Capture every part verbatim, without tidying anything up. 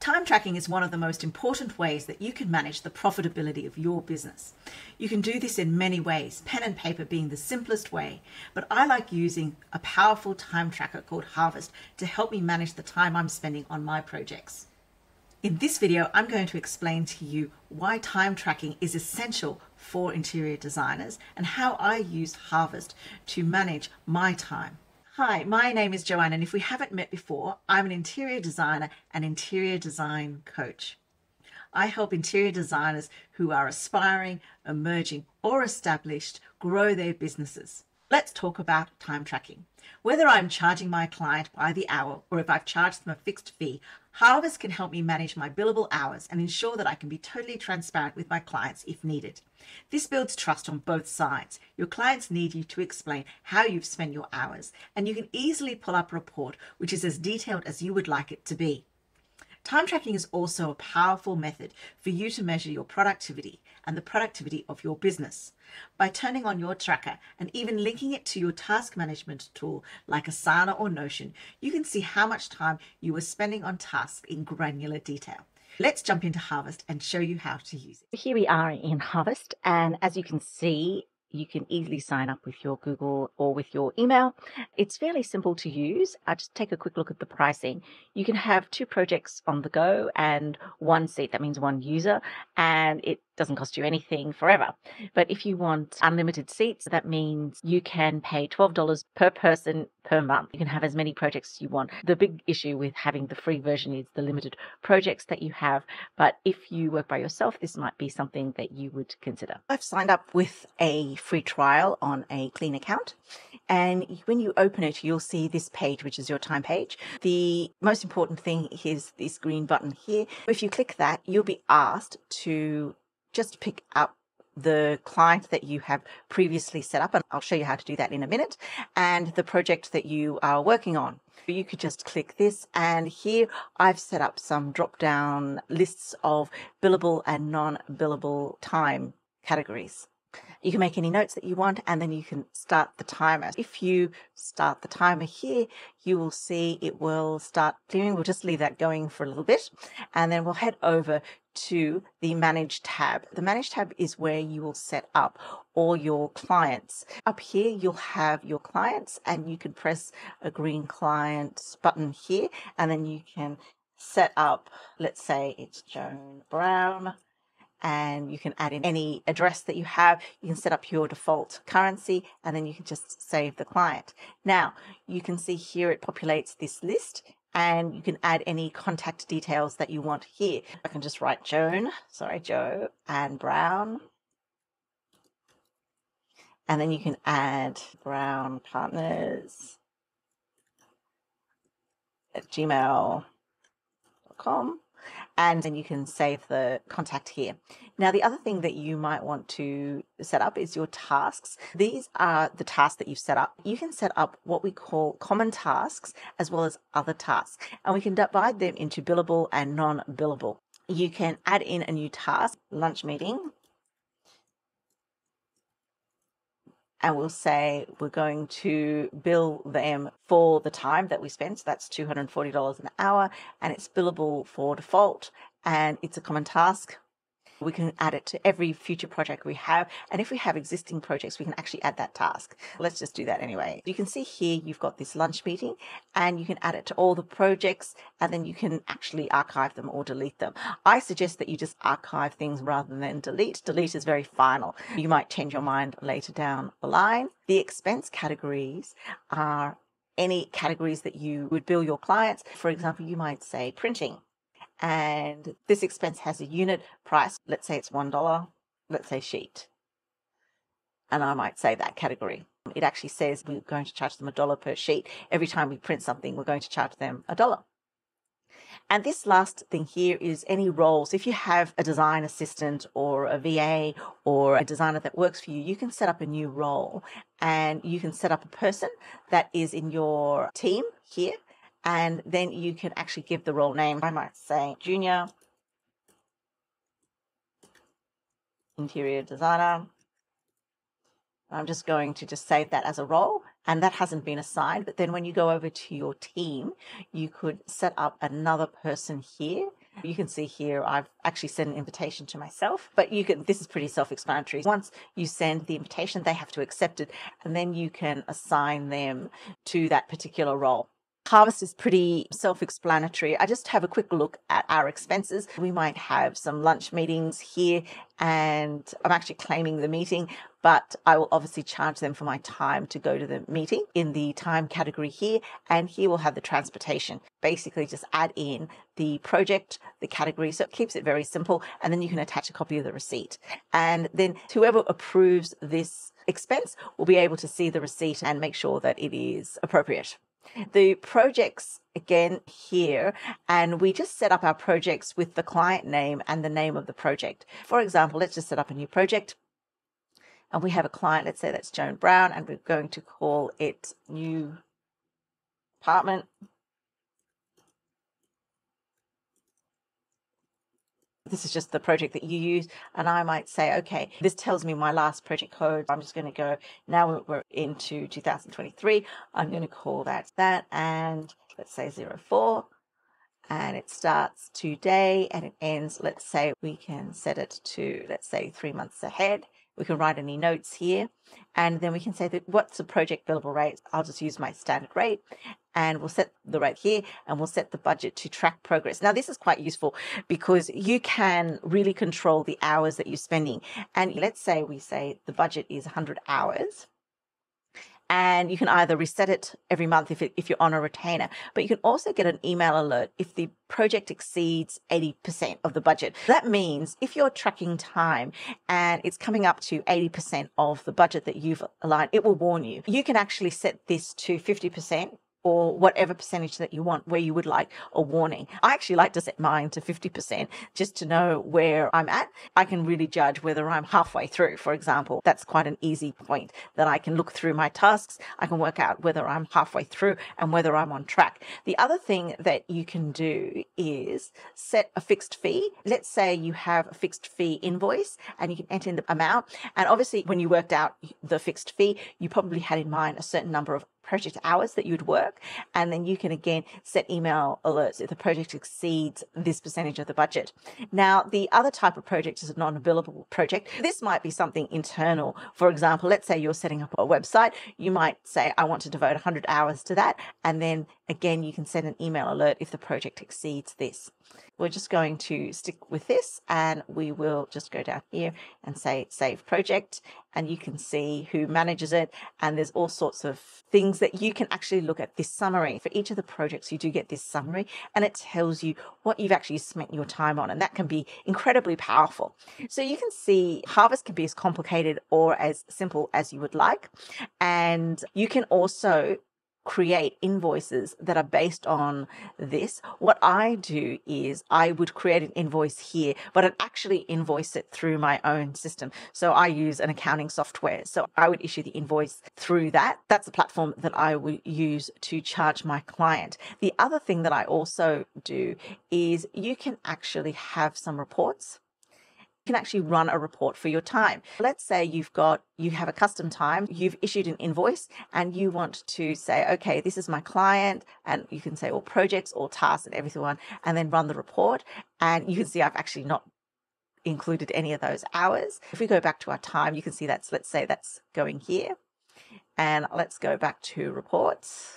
Time tracking is one of the most important ways that you can manage the profitability of your business. You can do this in many ways, pen and paper being the simplest way, but I like using a powerful time tracker called Harvest to help me manage the time I'm spending on my projects. In this video, I'm going to explain to you why time tracking is essential for interior designers and how I use Harvest to manage my time. Hi, my name is Joanne, and if we haven't met before, I'm an interior designer and interior design coach. I help interior designers who are aspiring, emerging, or established grow their businesses. Let's talk about time tracking. Whether I'm charging my client by the hour or if I've charged them a fixed fee, Harvest can help me manage my billable hours and ensure that I can be totally transparent with my clients if needed. This builds trust on both sides. Your clients need you to explain how you've spent your hours, and you can easily pull up a report which is as detailed as you would like it to be. Time tracking is also a powerful method for you to measure your productivity and the productivity of your business. By turning on your tracker and even linking it to your task management tool like Asana or Notion, you can see how much time you are spending on tasks in granular detail. Let's jump into Harvest and show you how to use it. Here we are in Harvest, and as you can see, you can easily sign up with your Google or with your email. It's fairly simple to use. I'll just take a quick look at the pricing. You can have two projects on the go and one seat, that means one user, and it doesn't cost you anything forever. But if you want unlimited seats, that means you can pay twelve dollars per person per month. You can have as many projects as you want. The big issue with having the free version is the limited projects that you have. But if you work by yourself, this might be something that you would consider. I've signed up with a free trial on a clean account. And when you open it, you'll see this page, which is your time page. The most important thing is this green button here. If you click that, you'll be asked to just pick up the client that you have previously set up, and I'll show you how to do that in a minute, and the project that you are working on. You could just click this, and here I've set up some drop-down lists of billable and non-billable time categories. You can make any notes that you want, and then you can start the timer. If you start the timer here, you will see it will start clearing. We'll just leave that going for a little bit, and then we'll head over to the Manage tab. The Manage tab is where you will set up all your clients. Up here, you'll have your clients, and you can press a green client button here, and then you can set up, let's say it's Joan Brown, and you can add in any address that you have. You can set up your default currency, and then you can just save the client. Now, you can see here it populates this list, and you can add any contact details that you want here. I can just write Joan, sorry, Joe and Brown. And then you can add Brown Partners at gmail dot com. And then you can save the contact here. Now, the other thing that you might want to set up is your tasks. These are the tasks that you've set up. You can set up what we call common tasks as well as other tasks, and we can divide them into billable and non-billable. You can add in a new task, lunch meeting, and we'll say we're going to bill them for the time that we spent. So that's two hundred forty dollars an hour, and it's billable for default, and it's a common task. We can add it to every future project we have. And if we have existing projects, we can actually add that task. Let's just do that anyway. You can see here, you've got this lunch meeting, and you can add it to all the projects, and then you can actually archive them or delete them. I suggest that you just archive things rather than delete. Delete is very final. You might change your mind later down the line. The expense categories are any categories that you would bill your clients. For example, you might say printing, and this expense has a unit price. Let's say it's one dollar. Let's say sheet. And I might say that category. It actually says we're going to charge them a dollar per sheet. Every time we print something, we're going to charge them a dollar. And this last thing here is any roles. If you have a design assistant or a V A or a designer that works for you, you can set up a new role, and you can set up a person that is in your team here. And then you can actually give the role name. I might say junior interior designer. I'm just going to just save that as a role, and that hasn't been assigned. But then when you go over to your team, you could set up another person here You can see here, I've actually sent an invitation to myself, but you can, this is pretty self-explanatory. Once you send the invitation, they have to accept it, and then you can assign them to that particular role. Harvest is pretty self-explanatory. I just have a quick look at our expenses. We might have some lunch meetings here, and I'm actually claiming the meeting, but I will obviously charge them for my time to go to the meeting in the time category here, and here we'll have the transportation. Basically just add in the project, the category, so it keeps it very simple, and then you can attach a copy of the receipt. And then whoever approves this expense will be able to see the receipt and make sure that it is appropriate. The projects again here, and we just set up our projects with the client name and the name of the project. For example, let's just set up a new project, and we have a client, let's say that's Joan Brown, and we're going to call it New Apartment. This is just the project that you use, and I might say, okay, this tells me my last project code. I'm just going to go, now we're into two thousand twenty-three, I'm going to call that that, and let's say zero four, and it starts today and it ends, let's say we can set it to, let's say three months ahead. We can write any notes here, and then we can say that what's the project billable rate. I'll just use my standard rate, and we'll set the rate here, and we'll set the budget to track progress. Now, this is quite useful because you can really control the hours that you're spending. And let's say we say the budget is one hundred hours. And you can either reset it every month if, it, if you're on a retainer, but you can also get an email alert if the project exceeds eighty percent of the budget. That means if you're tracking time and it's coming up to eighty percent of the budget that you've aligned, it will warn you. You can actually set this to fifty percent or whatever percentage that you want, where you would like a warning. I actually like to set mine to fifty percent just to know where I'm at. I can really judge whether I'm halfway through, for example. That's quite an easy point that I can look through my tasks. I can work out whether I'm halfway through and whether I'm on track. The other thing that you can do is set a fixed fee. Let's say you have a fixed fee invoice and you can enter in the amount. And obviously when you worked out the fixed fee, you probably had in mind a certain number of project hours that you'd work, and then you can again set email alerts if the project exceeds this percentage of the budget. Now, the other type of project is a non-billable project. This might be something internal. For example, let's say you're setting up a website. You might say, I want to devote one hundred hours to that, and then again you can send an email alert if the project exceeds this. We're just going to stick with this, and we will just go down here and say save project, and you can see who manages it, and there's all sorts of things that you can actually look at this summary. For each of the projects, you do get this summary, and it tells you what you've actually spent your time on, and that can be incredibly powerful. So you can see Harvest can be as complicated or as simple as you would like, and you can also create invoices that are based on this. What I do is I would create an invoice here, but I'd actually invoice it through my own system. So I use an accounting software. So I would issue the invoice through that. That's the platform that I would use to charge my client. The other thing that I also do is you can actually have some reports. You can actually run a report for your time. Let's say you've got, you have a custom time, you've issued an invoice and you want to say, okay, this is my client, and you can say all projects, all tasks and everything, and then run the report. And you can see I've actually not included any of those hours. If we go back to our time, you can see that's, let's say that's going here. And let's go back to reports.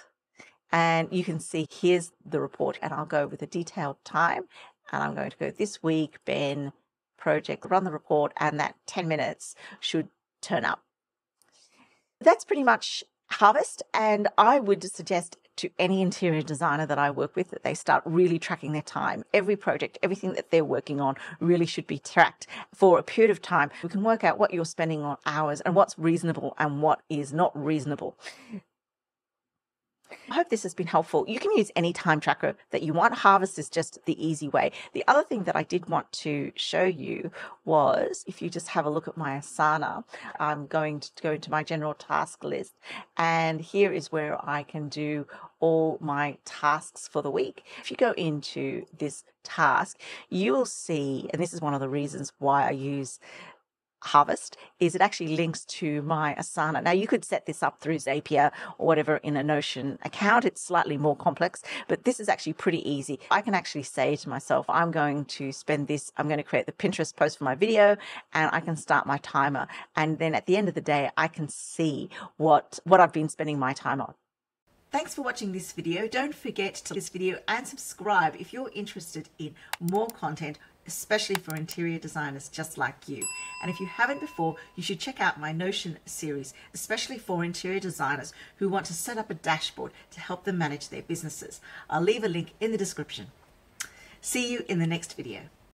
And you can see here's the report, and I'll go with a detailed time. And I'm going to go this week, Ben, project, run the report, and that ten minutes should turn up. That's pretty much Harvest, and I would suggest to any interior designer that I work with that they start really tracking their time. Every project, everything that they're working on really should be tracked for a period of time. We can work out what you're spending on hours and what's reasonable and what is not reasonable. I hope this has been helpful. You can use any time tracker that you want. Harvest is just the easy way. The other thing that I did want to show you was, if you just have a look at my Asana, I'm going to go into my general task list, and here is where I can do all my tasks for the week. If you go into this task, you will see, and this is one of the reasons why I use Harvest is it actually links to my Asana. Now you could set this up through Zapier or whatever in a Notion account. It's slightly more complex, but this is actually pretty easy. I can actually say to myself, I'm going to spend this, I'm going to create the Pinterest post for my video, and I can start my timer. And then at the end of the day, I can see what, what I've been spending my time on. Thanks for watching this video. Don't forget to like this video and subscribe if you're interested in more content, especially for interior designers just like you. And if you haven't before, you should check out my Notion series, especially for interior designers who want to set up a dashboard to help them manage their businesses. I'll leave a link in the description. See you in the next video.